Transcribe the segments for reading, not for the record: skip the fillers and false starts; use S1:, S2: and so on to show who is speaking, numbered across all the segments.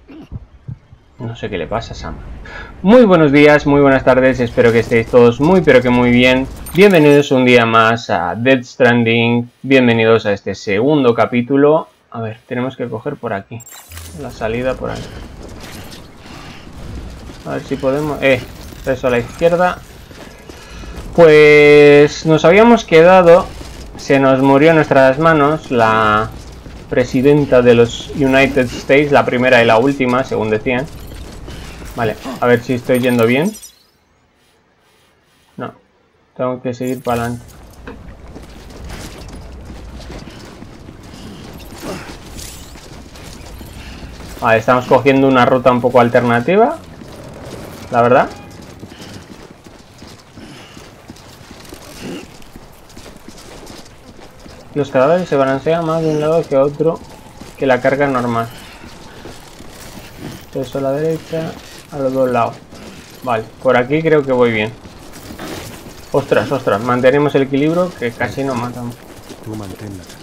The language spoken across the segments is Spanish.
S1: No sé qué le pasa a Sam. Muy buenos días, muy buenas tardes, espero que estéis todos muy pero que muy bien. Bienvenidos un día más a Death Stranding, bienvenidos a este segundo capítulo. A ver, tenemos que coger por aquí, la salida por ahí. A ver si podemos... eso a la izquierda. Pues nos habíamos quedado, se nos murió en nuestras manos la presidenta de los United States, la primera y la última, según decían. Vale, a ver si estoy yendo bien. No, tengo que seguir para adelante. Vale, estamos cogiendo una ruta un poco alternativa, la verdad. Los cadáveres se balancean más de un lado que otro que la carga normal. Eso a la derecha, a los dos lados. Vale, por aquí creo que voy bien. Ostras, ostras, mantenemos el equilibrio que casi nos matamos.
S2: Tú mantén la calma.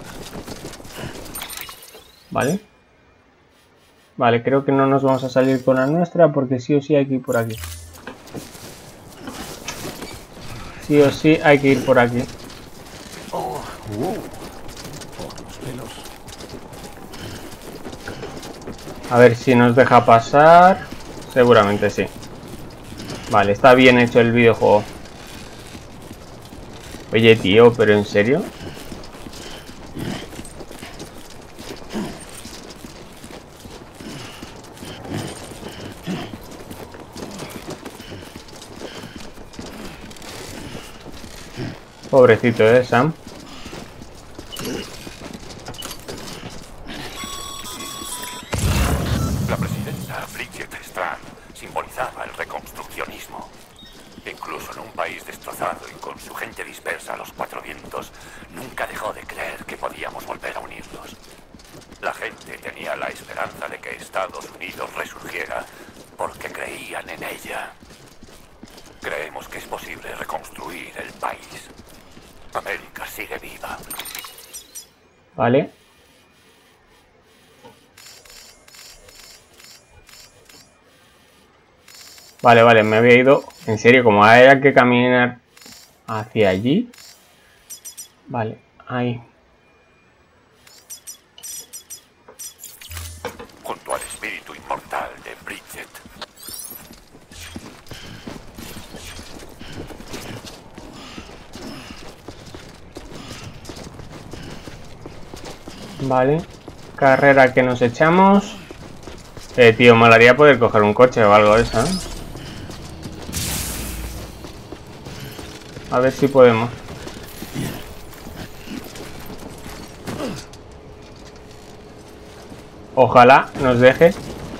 S1: Vale. Vale, creo que no nos vamos a salir con la nuestra porque sí o sí hay que ir por aquí. Sí o sí hay que ir por aquí.
S2: Por los pelos.
S1: A ver si nos deja pasar. Seguramente sí. Vale, está bien hecho el videojuego. Oye, tío, ¿pero en serio? Pobrecito, Sam.
S3: La presidenta Bridget Strand simbolizaba el reconstruccionismo. Incluso en un país destrozado y con su gente dispersa a los cuatro vientos, nunca dejó de creer que podíamos volver a unirnos. La gente tenía la esperanza de que Estados Unidos resurgiera porque creían en ella. Creemos que es posible reconstruir el país. América sigue viva.
S1: Vale. Vale, vale, me había ido. En serio, como había que caminar hacia allí. Vale, ahí.
S3: Junto al espíritu inmortal de Bridget.
S1: Vale. Carrera que nos echamos. Tío, molaría poder coger un coche o algo de eso, ¿eh? A ver si podemos. Ojalá nos deje.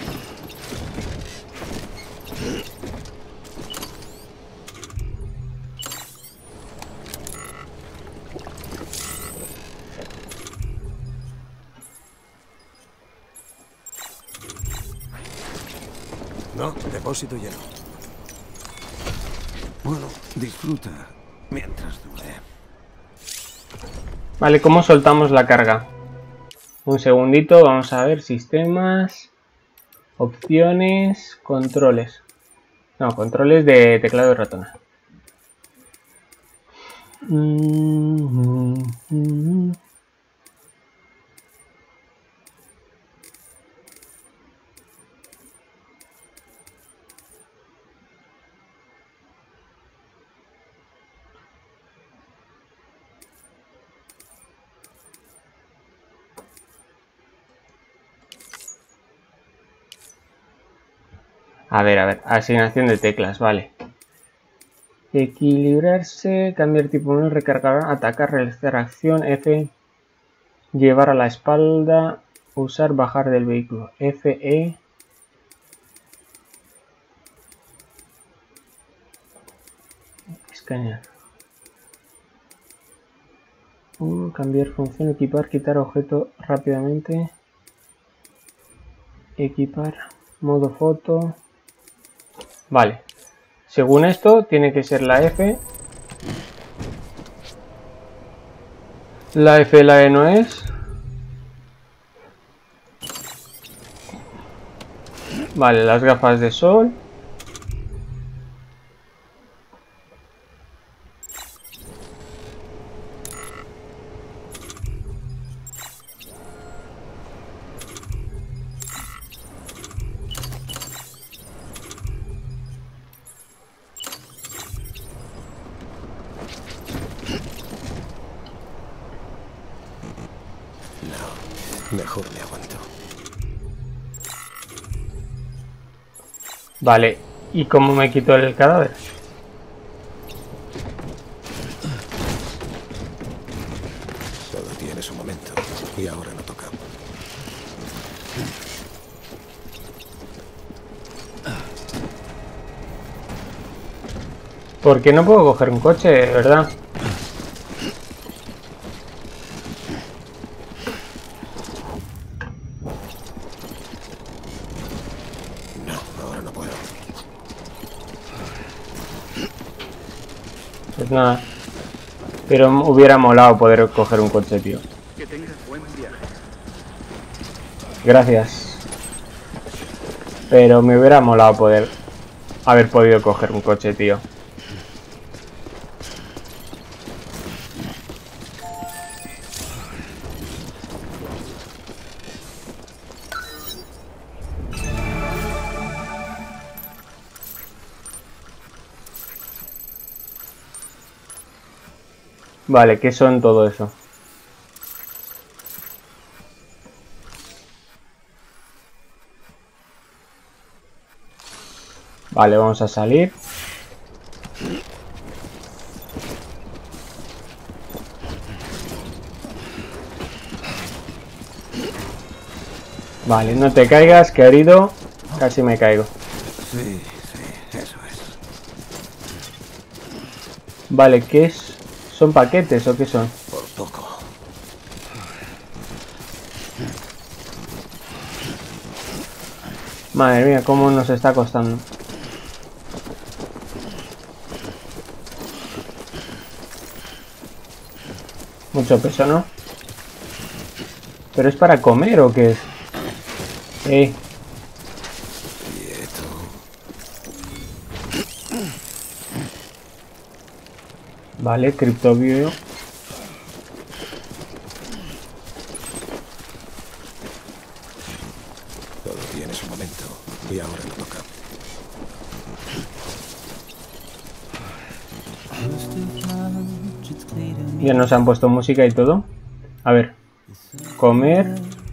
S2: No, depósito lleno. Bueno, disfruta mientras dure.
S1: Vale, ¿cómo soltamos la carga? Un segundito, vamos a ver sistemas, opciones, controles. No, controles de teclado y ratón. A ver, asignación de teclas, vale. Equilibrarse, cambiar tipo 1, recargar, atacar, realizar acción, F, llevar a la espalda, usar, bajar del vehículo, F, E. Escanear. Cambiar función, equipar, quitar objeto rápidamente. Equipar, modo foto. Vale. Según esto, tiene que ser la F. La F, la E no es. Vale, las gafas de sol.
S2: Mejor me aguanto.
S1: Vale, ¿y cómo me quito el cadáver?
S2: Todo tiene su momento. Y ahora no toca.
S1: Porque no puedo coger un coche, ¿verdad?
S2: No, ahora no puedo.
S1: Pues nada. Pero hubiera molado poder coger un coche, tío.
S4: Que tengas buen viaje.
S1: Gracias. Pero me hubiera molado poder haber podido coger un coche, tío. Vale, ¿qué son todo eso? Vale, vamos a salir. Vale, no te caigas, querido. Casi me caigo.
S2: Sí, eso es.
S1: Vale, ¿qué es? ¿Son paquetes o qué son?
S2: Por poco.
S1: Madre mía, cómo nos está costando. Mucho peso, ¿no? ¿Pero es para comer o qué es?
S2: Quieto.
S1: Vale, criptobio.
S2: Todo tiene su momento. Y ahora no toca.
S1: Ya nos han puesto música y todo. A ver. Comer.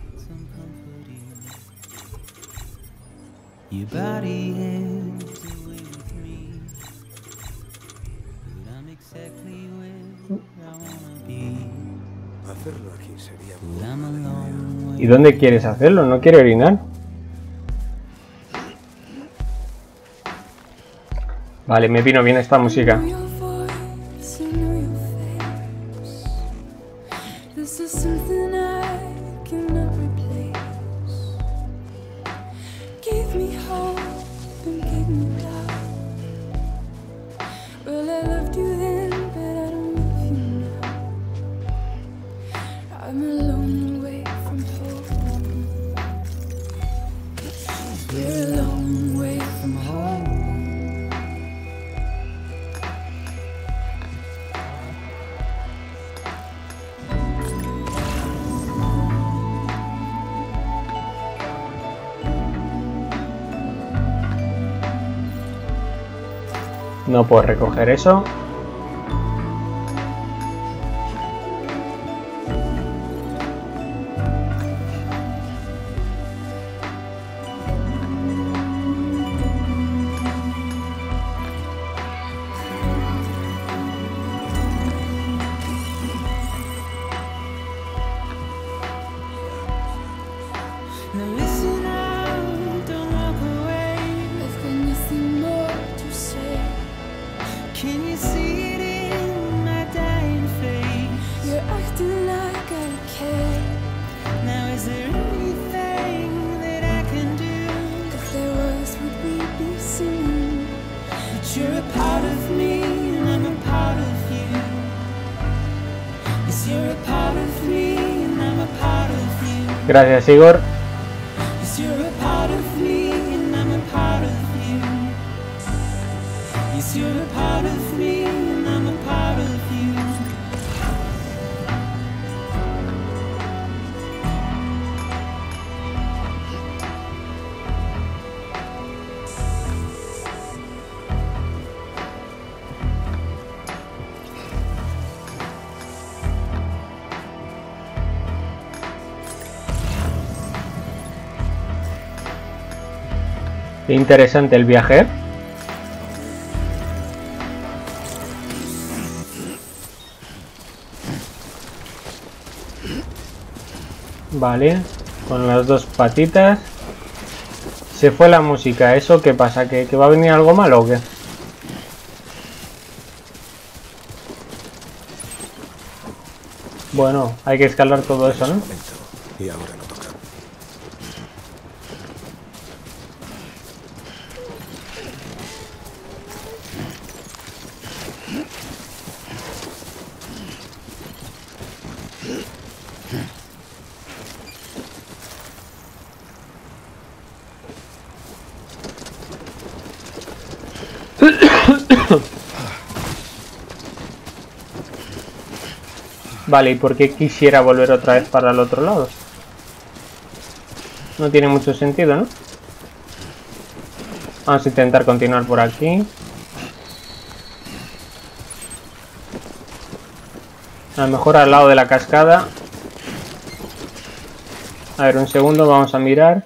S2: Hacerlo aquí sería muy...
S1: ¿Y dónde quieres hacerlo? ¿No quiere orinar? Vale, me vino bien esta música. No puedo recoger eso. Gracias, Igor.
S4: part of you. Yes, you're a part of me, and I'm a part of you.
S1: Qué interesante el viaje. Vale, con las dos patitas. Se fue la música. ¿Eso qué pasa? ¿Que va a venir algo malo o qué? Bueno, hay que escalar todo eso, ¿no?
S2: Y ahora no toca.
S1: Vale, ¿y por qué quisiera volver otra vez para el otro lado? No tiene mucho sentido, ¿no? Vamos a intentar continuar por aquí. A lo mejor al lado de la cascada. A ver, un segundo, vamos a mirar.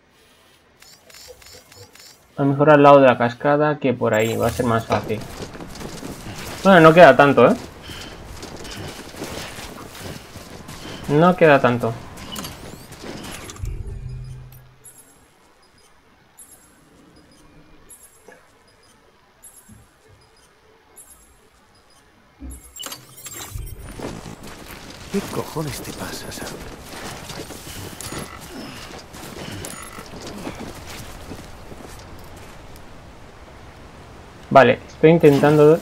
S1: A lo mejor al lado de la cascada que por ahí, va a ser más fácil. Bueno, no queda tanto, ¿eh? No queda tanto.
S2: ¿Qué cojones te pasa, Sam?
S1: Vale, estoy intentando...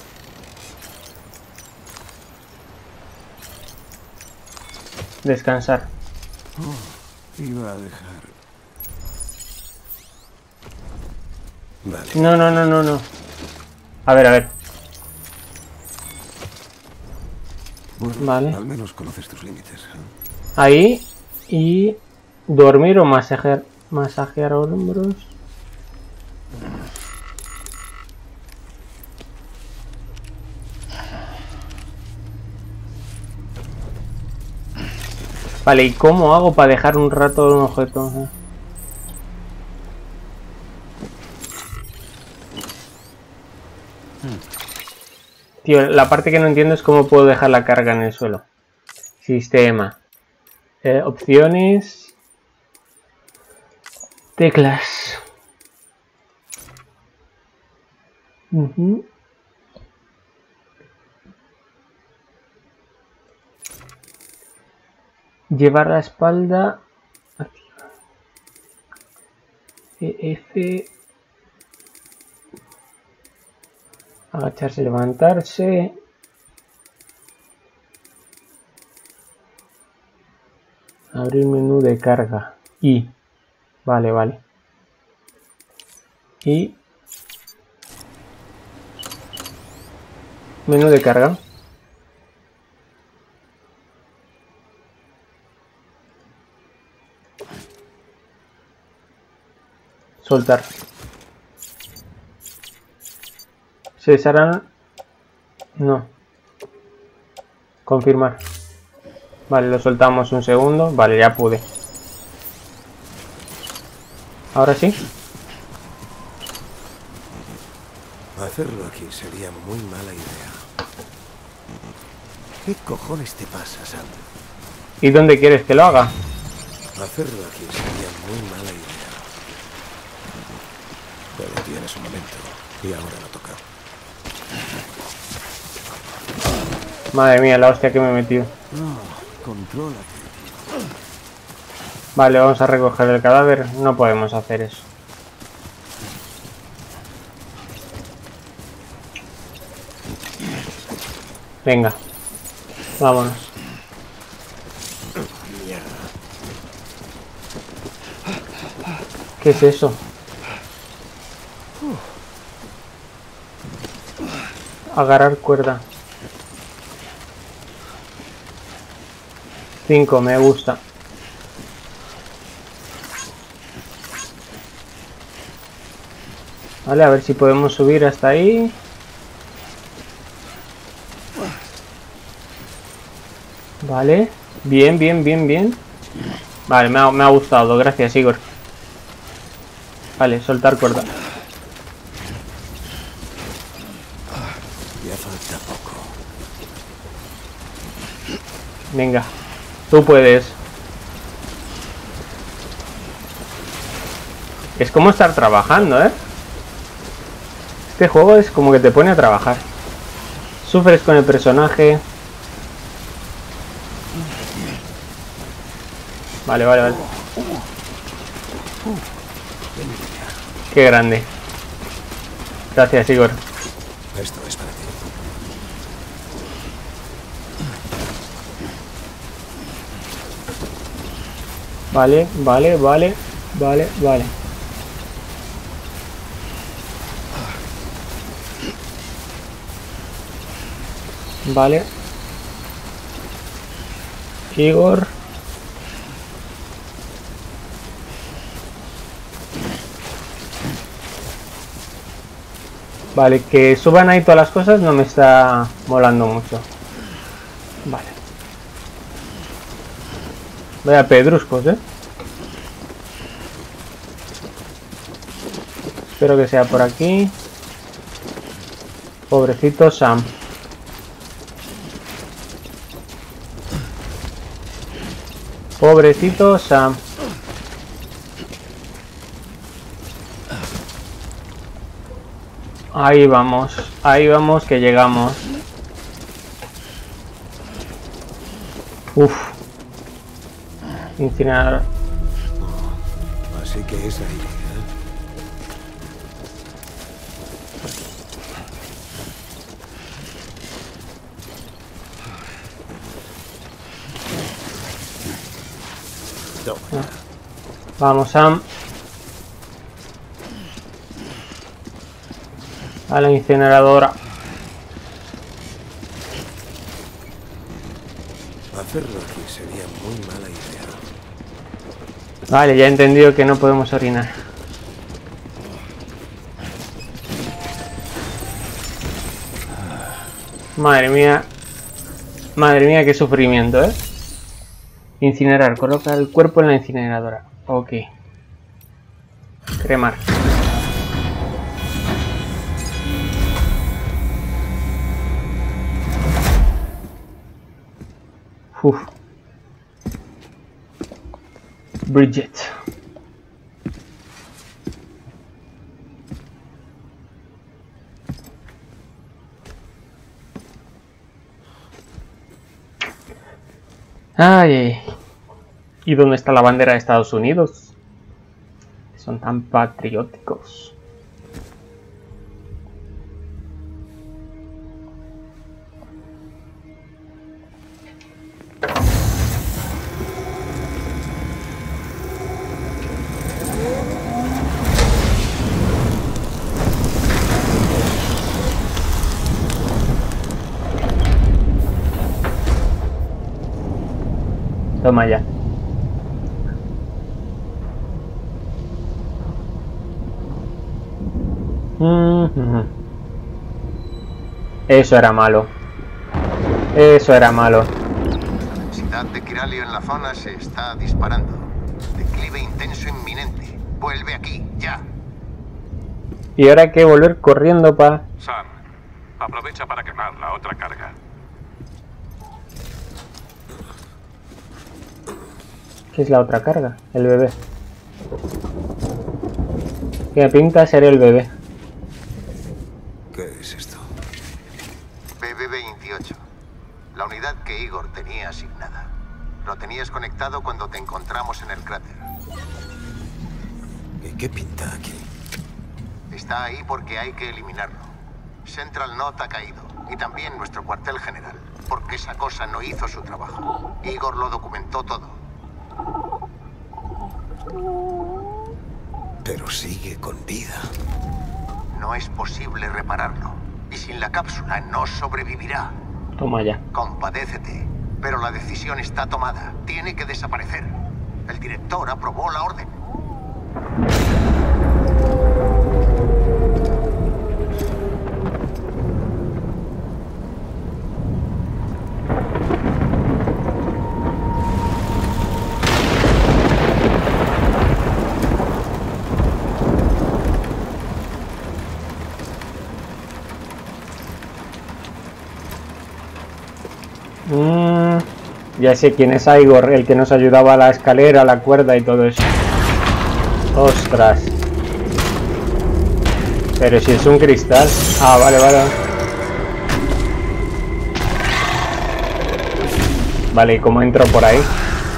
S1: descansar.
S2: Oh, iba a dejar. Vale.
S1: No. A ver.
S2: Bueno,
S1: Vale.
S2: Al menos conoces tus límites.
S1: Ahí. Y... dormir o masajear hombros. Vale, ¿y cómo hago para dejar un rato un objeto? Tío, la parte que no entiendo es cómo puedo dejar la carga en el suelo. Sistema. Opciones. Teclas. Llevar la espalda. Activa. F. Agacharse, levantarse. Abrir menú de carga. Y. Vale. Y. Menú de carga. Soltar. Cesarán. No. Confirmar. Vale, lo soltamos un segundo. Vale, ya pude. Ahora sí.
S2: Hacerlo aquí sería muy mala idea. ¿Qué cojones te pasa, Sam?
S1: ¿Y dónde quieres que lo haga?
S2: Hacerlo aquí sería muy mala idea. Pero tienes un momento y ahora no toca.
S1: Madre mía, la hostia que me he metido.
S2: No, contrólate.
S1: Vale, vamos a recoger el cadáver. No podemos hacer eso. Venga. Vámonos. ¿Qué es eso? Agarrar cuerda. 5, me gusta. Vale, a ver si podemos subir hasta ahí. Vale. Bien, bien, bien, bien. Vale, me ha gustado. Gracias, Igor. Vale, soltar cuerda.
S2: Ya falta poco.
S1: Venga. Tú puedes. Es como estar trabajando, ¿eh? Este juego es como que te pone a trabajar. Sufres con el personaje. Vale, vale, vale. Qué grande. Gracias, Igor.
S2: Esto es para ti.
S1: Vale, vale, vale. Vale, vale. Vale. Igor. Vale, que suban ahí todas las cosas no me está molando mucho. Vale. Vaya pedruscos, ¿eh? Espero que sea por aquí. Pobrecito Sam. Pobrecito Sam. Ahí vamos que llegamos. Uf. Incinerador.
S2: Así que es ahí, ¿eh? Toma.
S1: Vamos, Sam. A la incineradora.
S2: Hacerlo aquí sería muy mala idea.
S1: Vale, ya he entendido que no podemos orinar. Madre mía. Madre mía, qué sufrimiento, ¿eh? Incinerar. Coloca el cuerpo en la incineradora. Ok. Cremar. Uf. Bridget. Ay. ¿Y dónde está la bandera de Estados Unidos? Son tan patrióticos. Toma ya. Eso era malo. Eso era malo.
S5: La densidad de quiralio en la zona se está disparando. Declive intenso inminente. Vuelve aquí, ya.
S1: Y ahora hay que volver corriendo para...
S3: Sam, aprovecha para quemar la otra carga.
S1: ¿Qué es la otra carga? El bebé. ¿Qué pinta ser el bebé?
S2: ¿Qué es esto?
S5: BB-28. La unidad que Igor tenía asignada. Lo tenías conectado cuando te encontramos en el cráter.
S2: ¿Y qué pinta aquí?
S5: Está ahí porque hay que eliminarlo. Central Knot ha caído. Y también nuestro cuartel general. Porque esa cosa no hizo su trabajo. Igor lo documentó todo.
S2: Pero sigue con vida.
S5: No es posible repararlo. Y sin la cápsula no sobrevivirá.
S1: Toma ya.
S5: Compadécete, pero la decisión está tomada. Tiene que desaparecer. El director aprobó la orden.
S1: Ya sé quién es Igor, el que nos ayudaba a la escalera, a la cuerda y todo eso. Ostras. Pero si es un cristal. Ah, vale, vale. Vale, ¿y cómo entro por ahí?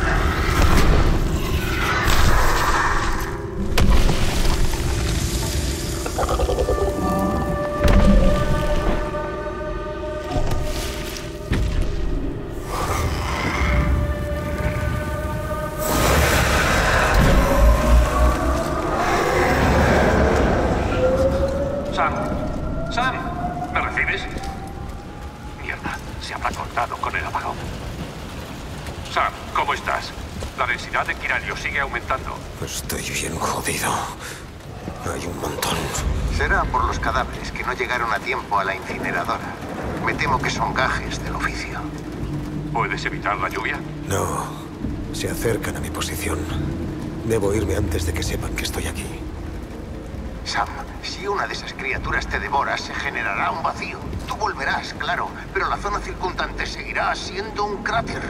S3: Sam, ¿me recibes? Mierda, se habrá cortado con el apagón. Sam, ¿cómo estás? La densidad de Kiralio sigue aumentando.
S2: Estoy bien jodido. Hay un montón.
S5: Será por los cadáveres que no llegaron a tiempo a la incineradora. Me temo que son gajes del oficio.
S3: ¿Puedes evitar la lluvia?
S2: No. Se acercan a mi posición. Debo irme antes de que sepan que estoy aquí.
S5: Sam, si una de esas criaturas te devora, se generará un vacío. Tú volverás, claro, pero la zona circundante seguirá siendo un cráter.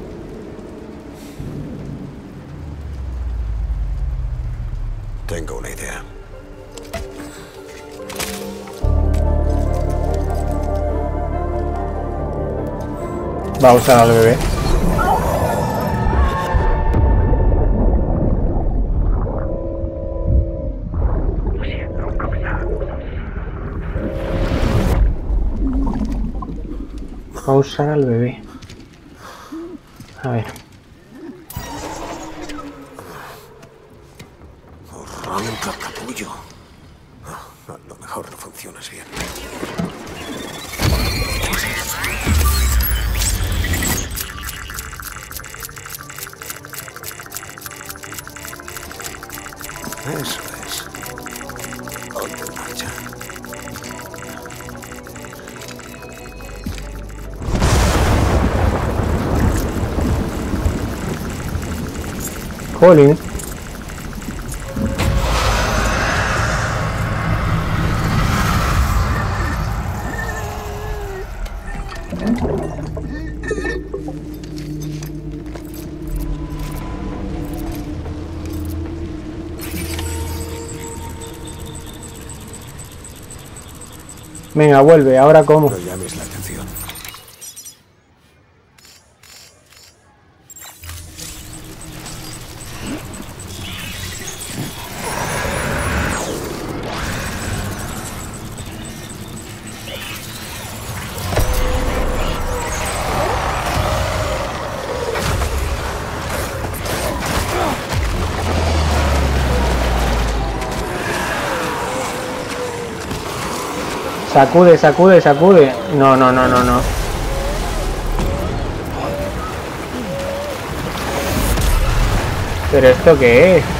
S2: Tengo una idea.
S1: Va a usar al bebé. Va a usar al bebé. A ver.
S2: Arranca, capullo. A lo mejor no funciona así. Eso es. Ponte en marcha.
S1: Jolín. Venga, vuelve. ¿Ahora cómo?
S2: No llames la atención.
S1: Sacude, sacude, sacude. No, no, no, no, no. ¿Pero esto qué es?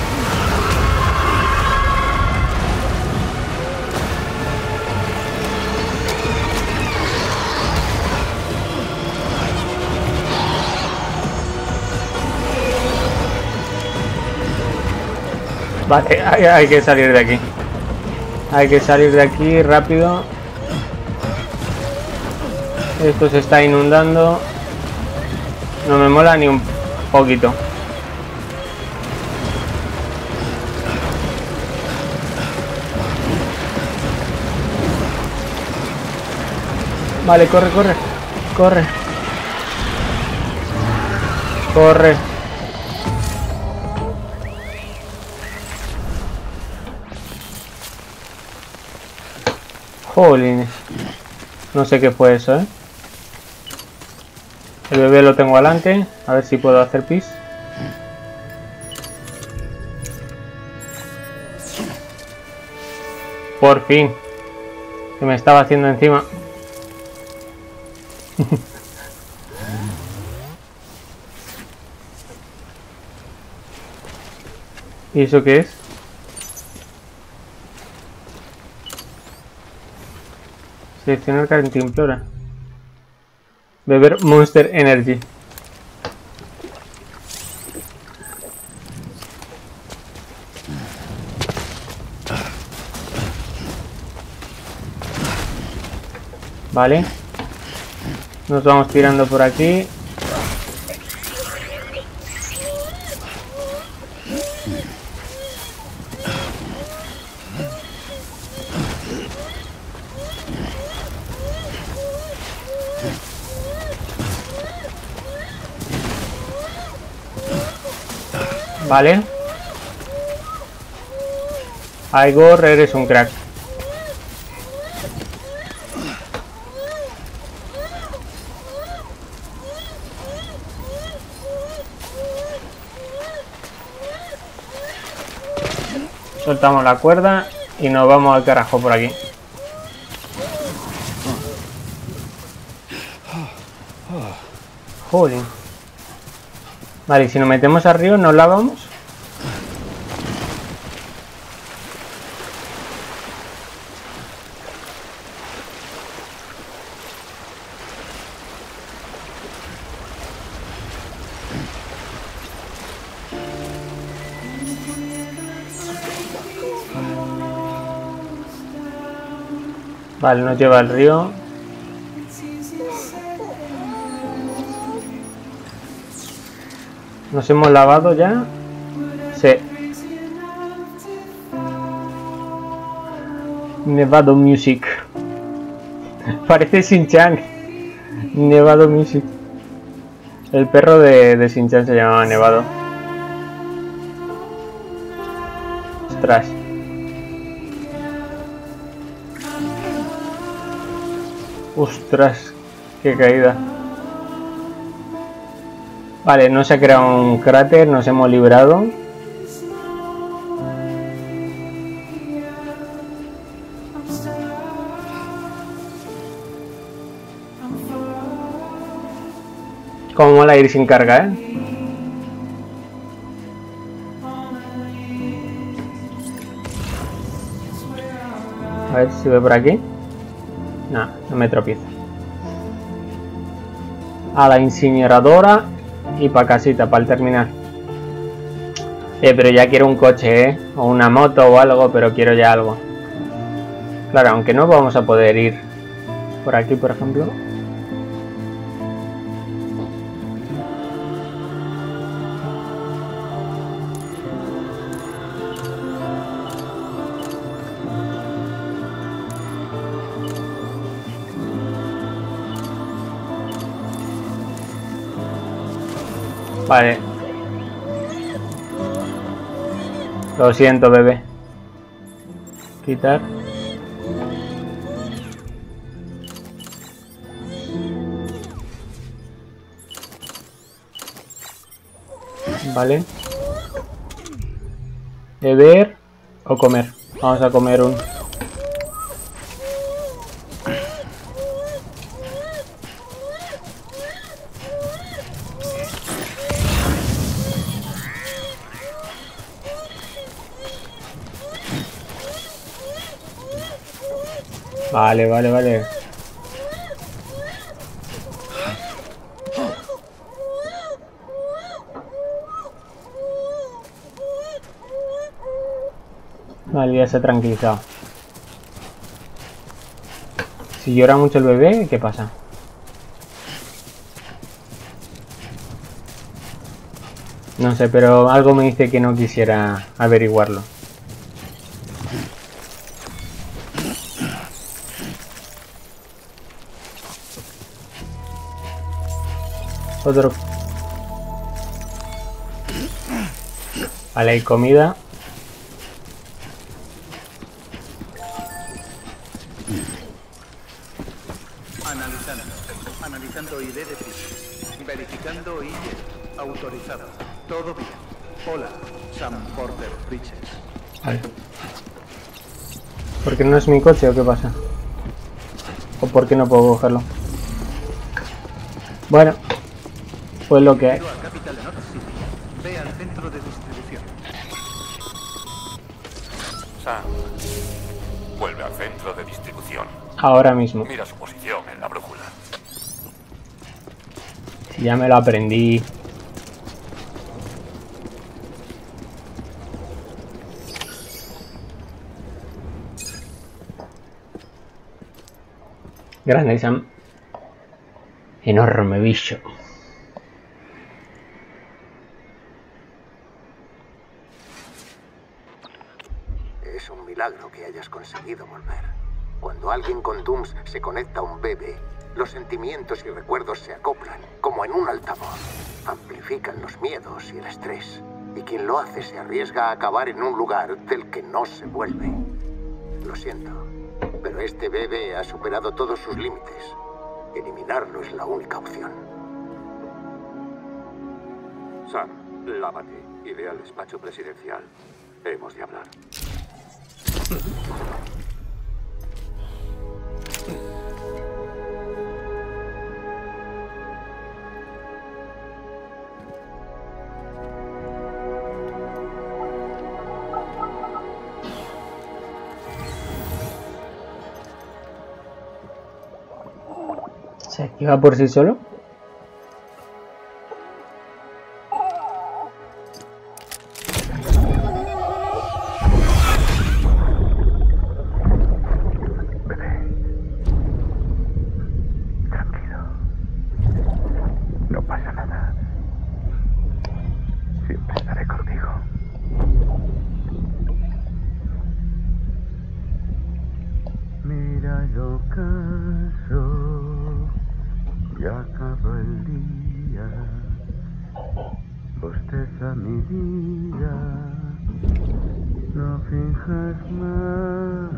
S1: Vale, hay que salir de aquí. Hay que salir de aquí rápido. Esto se está inundando. No me mola ni un poquito. Vale, corre, corre. Corre. Corre. Jolines. No sé qué fue eso, ¿eh? El bebé lo tengo adelante. A ver si puedo hacer pis. Por fin. Que me estaba haciendo encima. ¿Y eso qué es? Seleccionar cantimplora. Beber Monster Energy. Vale. Nos vamos tirando por aquí. Vale. Igor, eres un crack. Soltamos la cuerda y nos vamos al carajo por aquí. Joder. Vale, y si nos metemos al río, ¿nos lavamos? Vale, nos lleva al río. ¿Nos hemos lavado ya? Sí. Nevado Music. Parece Shin-Chan. Nevado Music. El perro de Shin-Chan se llamaba Nevado. Ostras. Ostras, qué caída. Vale, no se ha creado un cráter, nos hemos librado. Como mola ir sin carga, ¿eh? A ver si ve por aquí. No, no me tropiezo. A la incineradora y para casita, para el terminal. Pero ya quiero un coche, o una moto o algo, pero quiero ya algo. Claro, aunque no vamos a poder ir por aquí, por ejemplo. Vale. Lo siento, bebé. Quitar. Vale. Beber o comer. Vamos a comer un... Vale, vale, vale. Vale, ya se ha tranquilizado. Si llora mucho el bebé, ¿qué pasa? No sé, pero algo me dice que no quisiera averiguarlo. Otro. Vale, hay comida.
S6: Analizando ID de ficha. Verificando ID. Autorizado. Todo bien. Hola, Sam Porter Bridges.
S1: Vale. ¿Por qué no es mi coche o qué pasa? ¿O por qué no puedo cogerlo? Bueno, pues lo que hay.
S6: A Capital North City. Ve al centro de distribución.
S3: Sam, vuelve al centro de distribución.
S1: Ahora mismo.
S3: Mira su posición en la brújula.
S1: Ya me lo aprendí. Grande, Sam. Enorme bicho.
S5: Es un milagro que hayas conseguido volver. Cuando alguien con Dooms se conecta a un bebé, los sentimientos y recuerdos se acoplan, como en un altavoz. Amplifican los miedos y el estrés. Y quien lo hace se arriesga a acabar en un lugar del que no se vuelve. Lo siento, pero este bebé ha superado todos sus límites. Eliminarlo es la única opción.
S3: Sam, lávate y ve al despacho presidencial. Hemos de hablar.
S1: ¿Se activa por sí solo?
S6: No pasa nada. Siempre estaré contigo. Mira el ocaso, ya acaba el día. Bosteza mi vida, no finjas más.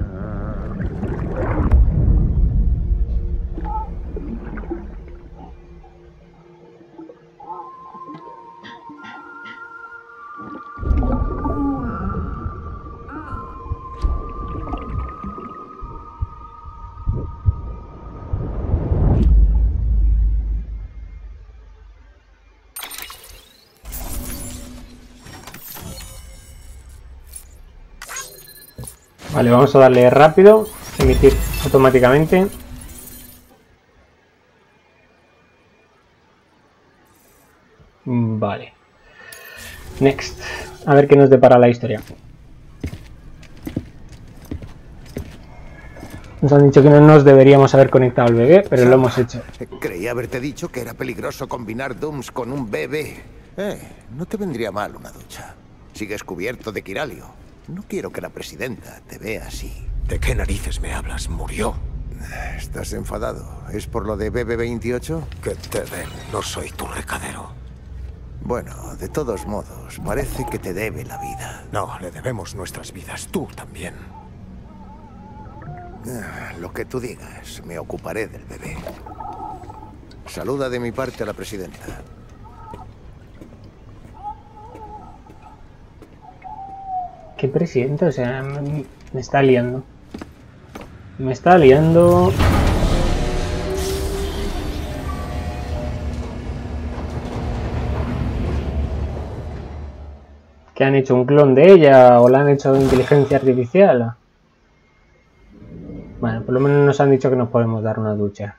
S1: Vale, vamos a darle rápido, emitir automáticamente. Vale. Next. A ver qué nos depara la historia. Nos han dicho que no nos deberíamos haber conectado al bebé, pero lo hemos hecho.
S5: Creí haberte dicho que era peligroso combinar Dooms con un bebé. No te vendría mal una ducha. Sigues cubierto de quiralio. No quiero que la presidenta te vea así.
S2: ¿De qué narices me hablas? ¿Murió?
S5: ¿Estás enfadado? ¿Es por lo de BB-28?
S2: Que te den. No soy tu recadero.
S5: Bueno, de todos modos, parece que te debe la vida.
S2: No, le debemos nuestras vidas. Tú también.
S5: Lo que tú digas, me ocuparé del bebé. Saluda de mi parte a la presidenta.
S1: ¿Qué presidente? O sea, me está liando. Me está liando. ¿Que han hecho un clon de ella? ¿O la han hecho inteligencia artificial? Bueno, por lo menos nos han dicho que nos podemos dar una ducha.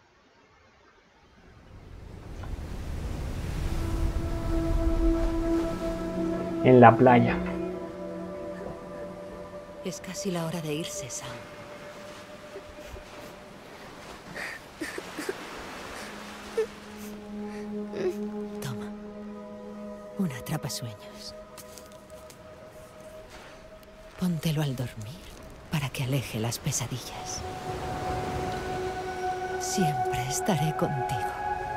S1: En la playa.
S7: Es casi la hora de irse, Sam. Toma. Un atrapasueños. Póntelo al dormir para que aleje las pesadillas. Siempre estaré contigo.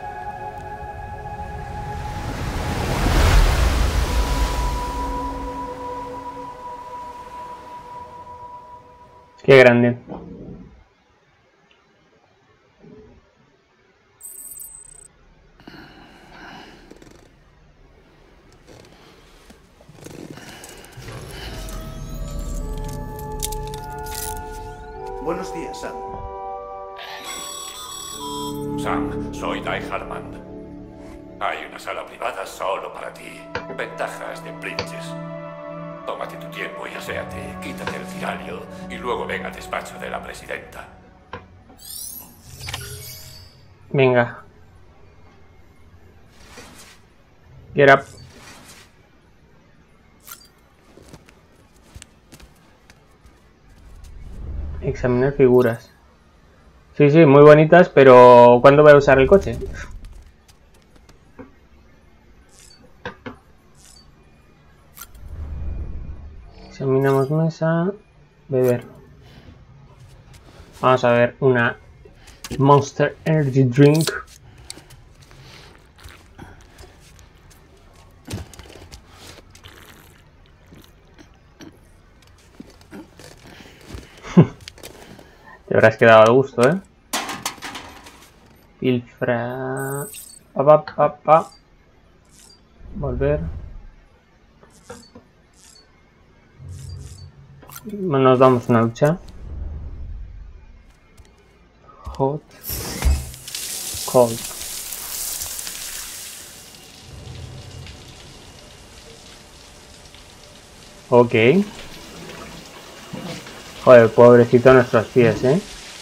S1: Qué grande.
S6: Buenos días, Sam.
S3: Sam, soy Die Harman. Hay una sala privada solo para ti. Ventajas de Bridges. Tómate tu tiempo y aséate, quítate el cirario y luego ven al despacho de la presidenta.
S1: Venga. Get up. Examinar figuras. Sí, sí, muy bonitas, pero ¿cuándo voy a usar el coche? Examinamos mesa. Beber. Vamos a ver una Monster Energy Drink. Te habrás quedado a gusto, ¿eh? Pilfra... Volver. Nos damos una ducha. Hot. Cold. Ok. Joder, pobrecito nuestros pies, ¿eh?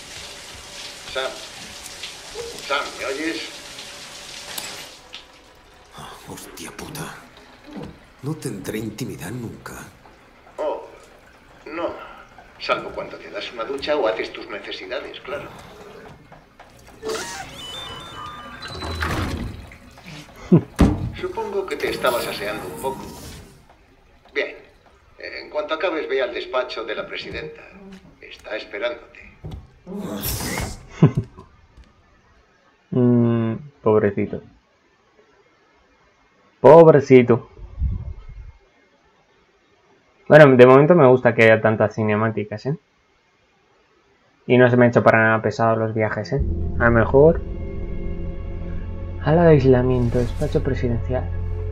S5: Sam, ¿me oyes?
S2: Hostia puta. No tendré intimidad nunca.
S5: Oh, no. Salvo cuando te das una ducha o haces tus necesidades, claro. Supongo que te estabas aseando un poco. Bien. En cuanto acabes, ve al despacho de la presidenta. Está esperándote.
S1: Pobrecito. Pobrecito. Bueno, de momento me gusta que haya tantas cinemáticas, ¿eh? Y no se me ha hecho para nada pesado los viajes, ¿eh? A lo mejor... Ala de aislamiento, despacho presidencial.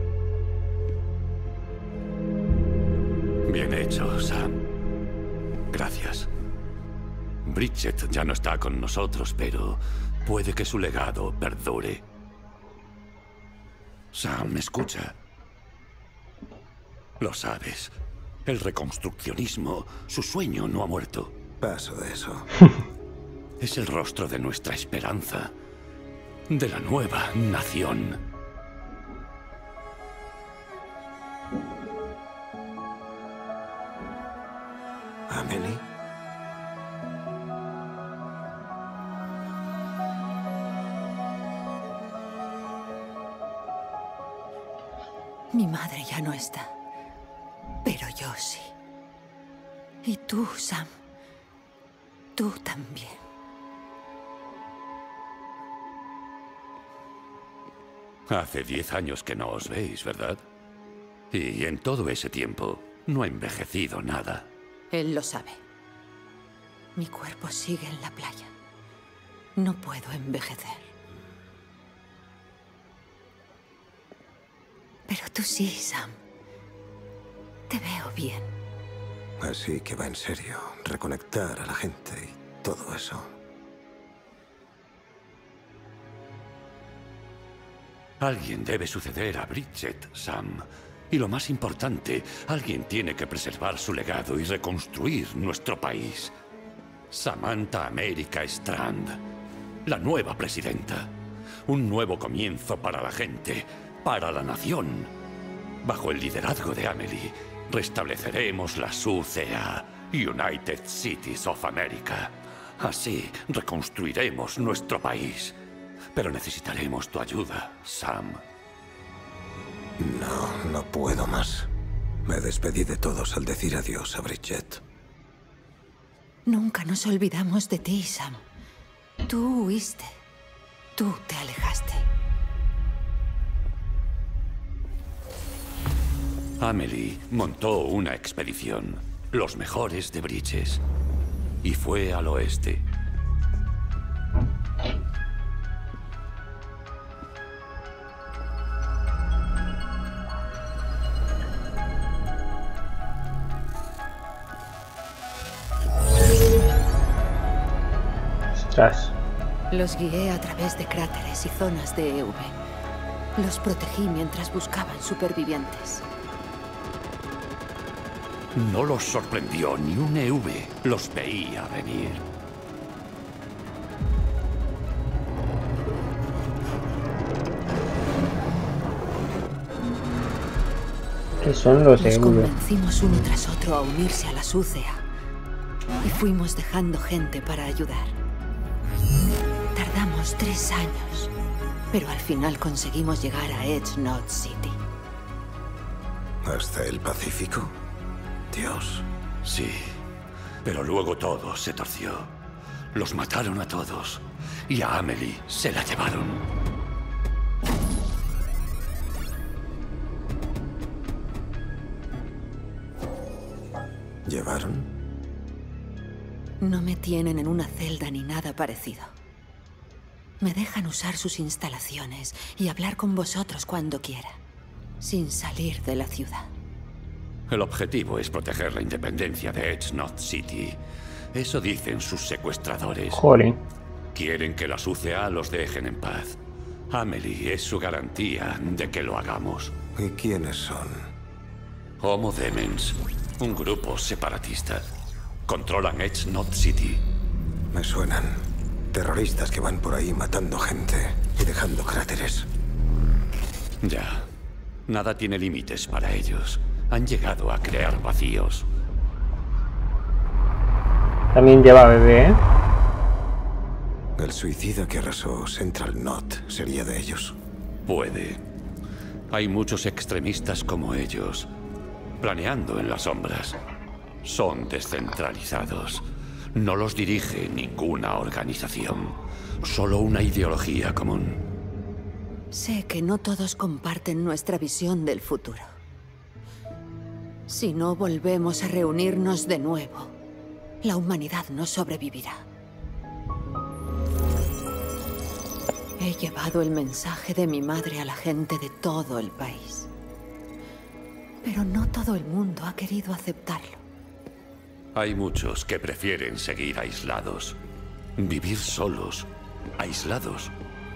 S3: Bien hecho, Sam. Gracias. Bridget ya no está con nosotros, pero puede que su legado perdure. Sam, escucha. Lo sabes. El reconstruccionismo, su sueño no ha muerto.
S2: Paso de eso.
S3: Es el rostro de nuestra esperanza. De la nueva nación.
S2: ¿Amelie?
S7: Mi madre ya no está, pero yo sí. Y tú, Sam, tú también.
S3: Hace 10 años que no os veis, ¿verdad? Y en todo ese tiempo no ha envejecido nada.
S7: Él lo sabe. Mi cuerpo sigue en la playa. No puedo envejecer. Pero tú sí, Sam. Te veo bien.
S2: Así que va en serio. Reconectar a la gente y todo eso.
S3: Alguien debe suceder a Bridget, Sam. Y lo más importante, alguien tiene que preservar su legado y reconstruir nuestro país. Samantha America Strand, la nueva presidenta. Un nuevo comienzo para la gente, para la nación. Bajo el liderazgo de Amelie, restableceremos las UCA, United Cities of America. Así reconstruiremos nuestro país. Pero necesitaremos tu ayuda, Sam.
S2: No puedo más. Me despedí de todos al decir adiós a Bridget.
S7: Nunca nos olvidamos de ti, Sam. Tú huiste. Tú te alejaste.
S3: Amelie montó una expedición, los mejores de Bridges, y fue al oeste.
S1: Ostras.
S7: Los guié a través de cráteres y zonas de EV. Los protegí mientras buscaban supervivientes.
S3: No los sorprendió ni un EV. Los veía venir.
S1: ¿Qué son los
S7: Los
S1: EV?
S7: convencimos uno tras otro a unirse a las UCA. Y fuimos dejando gente para ayudar. Tardamos 3 años, pero al final conseguimos llegar a Edge Knot City.
S2: ¿Hasta el Pacífico? Dios.
S3: Sí, pero luego todo se torció. Los mataron a todos. Y a Amelie se la llevaron.
S2: ¿Llevaron?
S7: No me tienen en una celda ni nada parecido. Me dejan usar sus instalaciones y hablar con vosotros cuando quiera, sin salir de la ciudad.
S3: El objetivo es proteger la independencia de Edge Knot City. Eso dicen sus secuestradores.
S1: Joder.
S3: Quieren que las UCA los dejen en paz. Amelie es su garantía de que lo hagamos.
S2: ¿Y quiénes son?
S3: Homo Demens, un grupo separatista. Controlan Edge Knot City.
S2: Me suenan. Terroristas que van por ahí matando gente y dejando cráteres.
S3: Ya. Nada tiene límites para ellos. Han llegado a crear vacíos.
S1: También lleva bebé, ¿eh?
S2: El suicida que arrasó Central Knot sería de ellos.
S3: Puede. Hay muchos extremistas como ellos, planeando en las sombras. Son descentralizados. No los dirige ninguna organización. Solo una ideología común.
S7: Sé que no todos comparten nuestra visión del futuro. Si no volvemos a reunirnos de nuevo, la humanidad no sobrevivirá. He llevado el mensaje de mi madre a la gente de todo el país. Pero no todo el mundo ha querido aceptarlo.
S3: Hay muchos que prefieren seguir aislados. Vivir solos, aislados.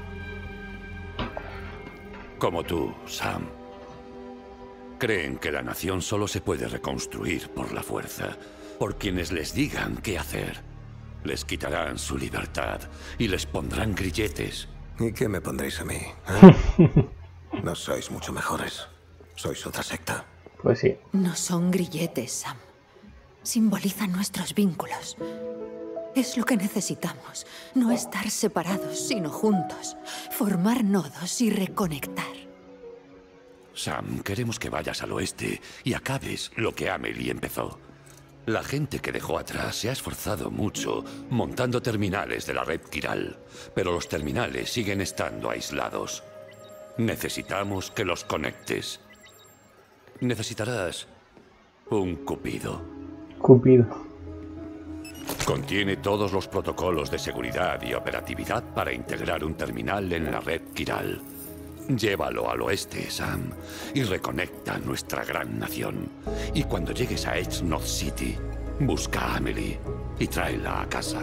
S3: Como tú, Sam. Creen que la nación solo se puede reconstruir por la fuerza, por quienes les digan qué hacer. Les quitarán su libertad y les pondrán grilletes.
S2: ¿Y qué me pondréis a mí? No sois mucho mejores. Sois otra secta.
S1: Pues sí.
S7: No son grilletes, Sam. Simbolizan nuestros vínculos. Es lo que necesitamos. No estar separados, sino juntos. Formar nodos y reconectar.
S3: Sam, queremos que vayas al oeste y acabes lo que Amelie empezó. La gente que dejó atrás se ha esforzado mucho montando terminales de la red Kiral, pero los terminales siguen estando aislados. Necesitamos que los conectes. Necesitarás un Cupido.
S1: Cupido.
S3: Contiene todos los protocolos de seguridad y operatividad para integrar un terminal en la red Kiral. Llévalo al oeste, Sam, y reconecta nuestra gran nación. Y cuando llegues a Edge Knot City, busca a Amelie y tráela a casa.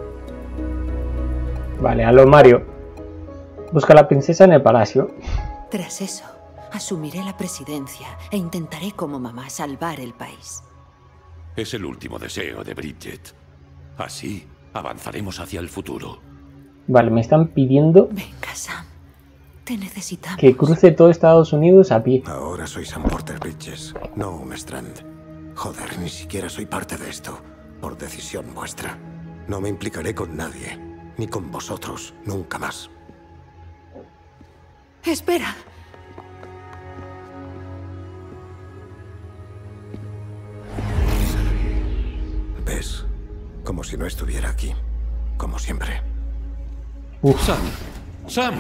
S1: Vale, a lo Mario. Busca a la princesa en el palacio.
S7: Tras eso, asumiré la presidencia e intentaré como mamá salvar el país.
S3: Es el último deseo de Bridget. Así avanzaremos hacia el futuro.
S1: Vale, me están pidiendo
S7: Venga, Sam. Te necesitamos.
S1: que cruce todo Estados Unidos a pie.
S2: Ahora soy Sam Porter Bridges, no un Strand. Joder, ni siquiera soy parte de esto, por decisión vuestra. No me implicaré con nadie, ni con vosotros, nunca más.
S7: Espera.
S2: ¿Ves? Como si no estuviera aquí, como siempre.
S3: ¡Sam! ¡Sam!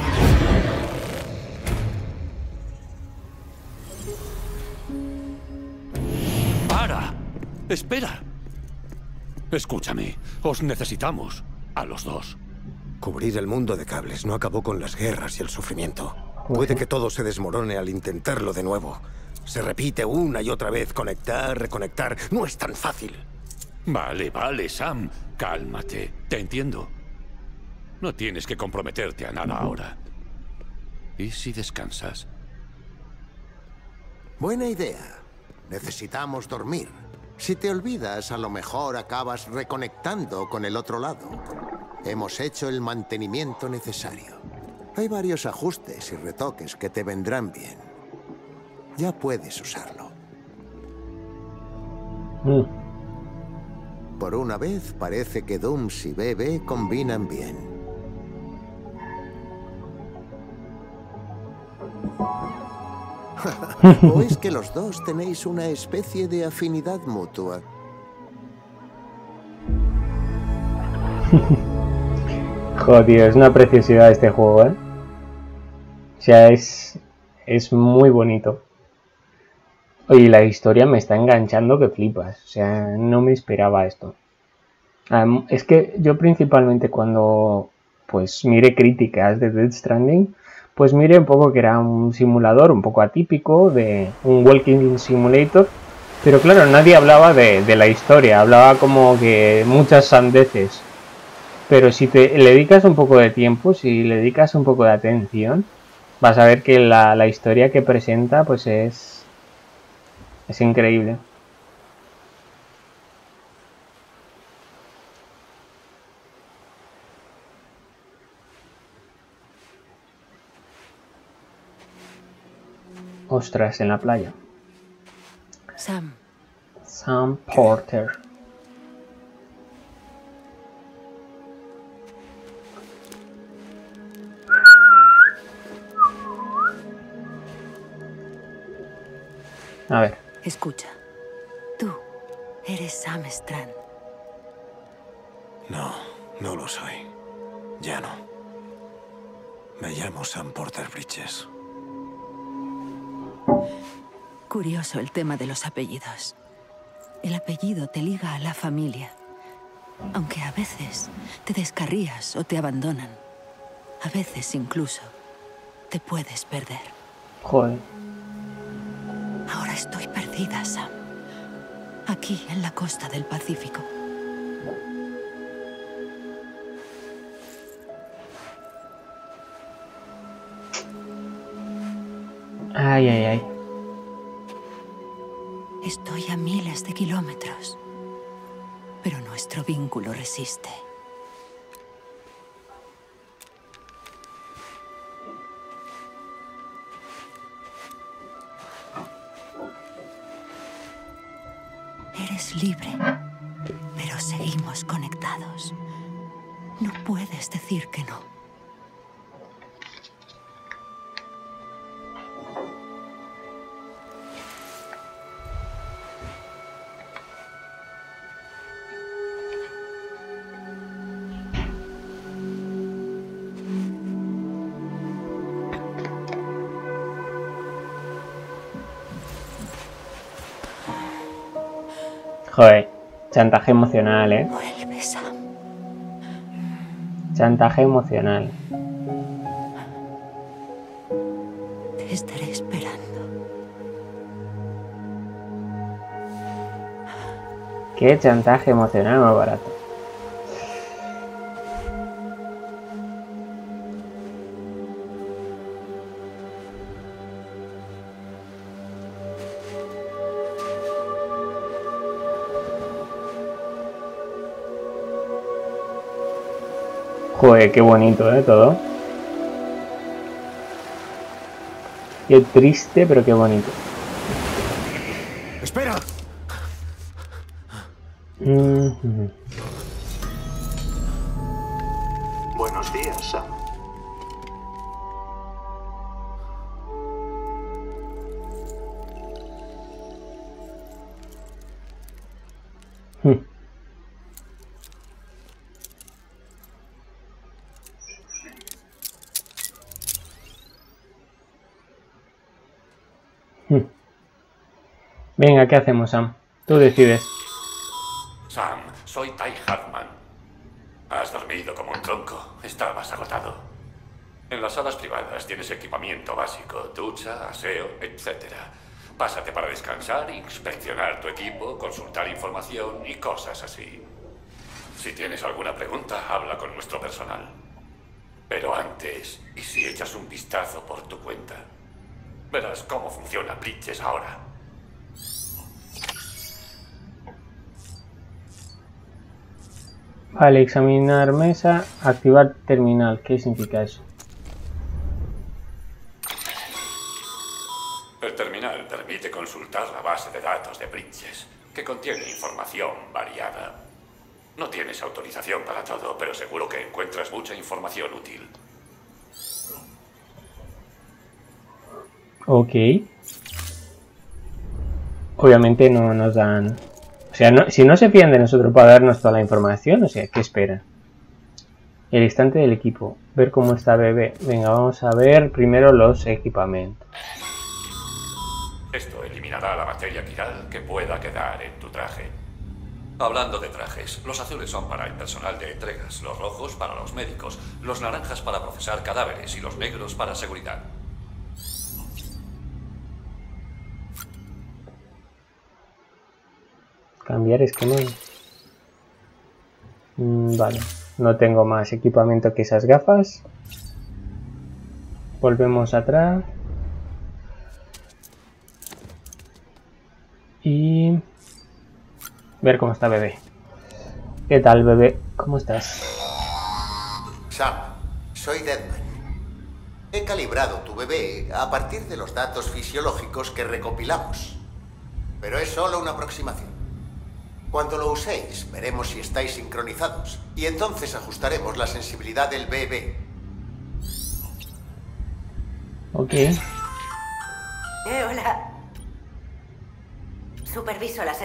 S3: ¡Para! ¡Espera! Escúchame, os necesitamos, a los dos.
S2: Cubrir el mundo de cables no acabó con las guerras y el sufrimiento. Puede que todo se desmorone al intentarlo de nuevo. Se repite una y otra vez, conectar, reconectar. No es tan fácil.
S3: Vale, vale, Sam. Cálmate. Te entiendo. No tienes que comprometerte a nada ahora. ¿Y si descansas?
S5: Buena idea. Necesitamos dormir. Si te olvidas, a lo mejor acabas reconectando con el otro lado. Hemos hecho el mantenimiento necesario. Hay varios ajustes y retoques que te vendrán bien. Ya puedes usarlo. Por una vez, parece que Dooms y BB combinan bien. ¿O es que los dos tenéis una especie de afinidad mutua?
S1: Joder, es una preciosidad este juego, ¿eh? O sea, es muy bonito. Oye, la historia me está enganchando que flipas. O sea, no me esperaba esto. Es que yo principalmente cuando pues miré críticas de Death Stranding, pues miré un poco que era un simulador un poco atípico, de un walking simulator, pero claro, nadie hablaba de la historia, hablaba como que muchas sandeces. Pero si le dedicas un poco de tiempo, si le dedicas un poco de atención, vas a ver que la historia que presenta pues es increíble. Ostras, en la playa. Sam Porter. A ver.
S7: Escucha. Tú eres Sam Strand.
S2: No, no lo soy. Ya no. Me llamo Sam Porter Bridges.
S7: Curioso el tema de los apellidos. El apellido te liga a la familia, aunque a veces te descarrías o te abandonan. A veces incluso te puedes perder.
S1: Joder.
S7: Ahora estoy perdida, Sam. Aquí, en la costa del Pacífico.
S1: Ay, ay, ay.
S7: Estoy a miles de kilómetros, pero nuestro vínculo resiste. Eres libre, pero seguimos conectados. No puedes decir que no.
S1: Joder, chantaje emocional, ¿eh?
S7: Vuelve, Sam.
S1: Chantaje emocional.
S7: Te estaré esperando.
S1: Qué chantaje emocional más barato. Joder, qué bonito, todo. Qué triste, pero qué bonito.
S5: ¡Espera!
S6: Buenos días, Sam.
S1: Venga, ¿qué hacemos, Sam? Tú decides.
S3: Sam, soy Ty Hartman. Has dormido como un tronco. Estabas agotado. En las salas privadas tienes equipamiento básico, ducha, aseo, etc. Pásate para descansar, inspeccionar tu equipo, consultar información y cosas así. Si tienes alguna pregunta, habla con nuestro personal. Pero antes, ¿y si echas un vistazo por tu cuenta? Verás cómo funciona Bridges ahora.
S1: Vale, examinar mesa, activar terminal. ¿Qué significa eso?
S3: El terminal permite consultar la base de datos de Bridges, que contiene información variada. No tienes autorización para todo, pero seguro que encuentras mucha información útil.
S1: Ok. Obviamente no nos dan... O sea, no, si no se fían de nosotros para darnos toda la información, o sea, ¿qué esperan? El instante del equipo. Ver cómo está bebé. Venga, vamos a ver primero los equipamientos.
S3: Esto eliminará la materia quiral que pueda quedar en tu traje. Hablando de trajes, los azules son para el personal de entregas, los rojos para los médicos, los naranjas para procesar cadáveres y los negros para seguridad.
S1: Cambiar esquema. Vale, no tengo más equipamiento que esas gafas. Volvemos atrás. Y... ver cómo está bebé. ¿Qué tal, bebé? ¿Cómo estás?
S5: Sam, soy Deadman. He calibrado tu bebé a partir de los datos fisiológicos que recopilamos. Pero es solo una aproximación. Cuando lo uséis, veremos si estáis sincronizados. Y entonces ajustaremos la sensibilidad del bebé.
S1: Ok.
S8: Hola. Superviso la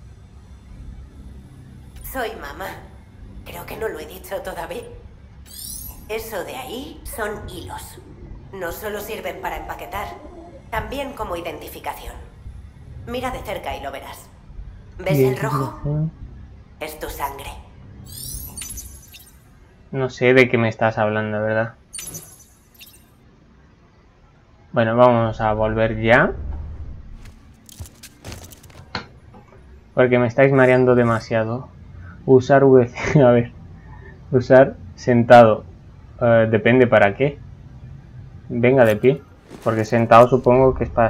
S8: Soy mamá. Creo que no lo he dicho todavía. Eso de ahí son hilos. No solo sirven para empaquetar, también como identificación. Mira de cerca y lo verás. ¿Ves el rojo? Es tu sangre.
S1: No sé de qué me estás hablando, ¿verdad? Bueno, vamos a volver ya. Porque me estáis mareando demasiado. Usar VC, a ver. Usar sentado. Depende para qué. Venga, de pie. Porque sentado supongo que es para...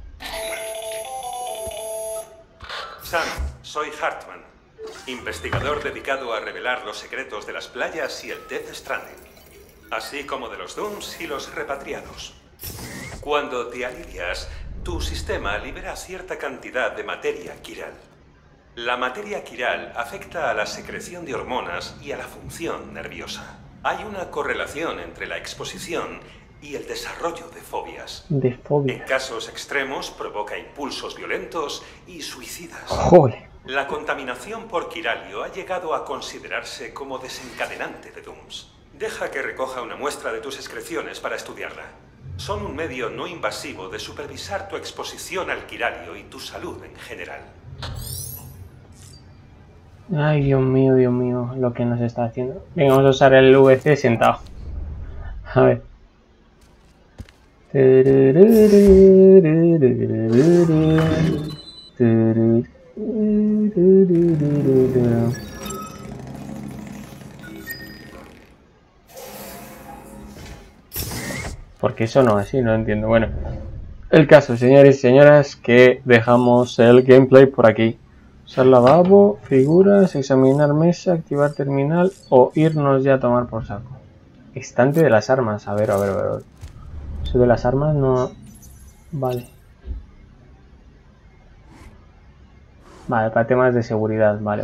S9: Sam, soy Hartman, investigador dedicado a revelar los secretos de las playas y el Death Stranding, así como de los Dooms y los repatriados. Cuando te alivias, tu sistema libera cierta cantidad de materia quiral. La materia quiral afecta a la secreción de hormonas y a la función nerviosa. Hay una correlación entre la exposición y el desarrollo de fobias. En casos extremos provoca impulsos violentos y suicidas.
S1: ¡Joder!
S9: La contaminación por quiralio ha llegado a considerarse como desencadenante de Dooms. Deja que recoja una muestra de tus excreciones para estudiarla. Son un medio no invasivo de supervisar tu exposición al quiralio y tu salud en general.
S1: Ay, Dios mío, lo que nos está haciendo. Venga, vamos a usar el VC sentado. A ver. Porque eso no, así no entiendo. Bueno, el caso, señores y señoras, que dejamos el gameplay por aquí. Usar lavabo, figuras, examinar mesa, activar terminal o irnos ya a tomar por saco. Estante de las armas, a ver. Eso de las armas no... Vale. Vale, para temas de seguridad, vale.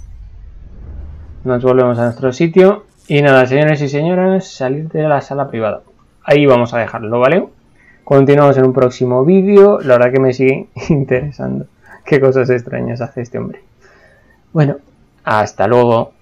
S1: Nos volvemos a nuestro sitio. Y nada, señores y señoras, salir de la sala privada. Ahí vamos a dejarlo, ¿vale? Continuamos en un próximo vídeo. La verdad que me sigue interesando qué cosas extrañas hace este hombre. Bueno, hasta luego.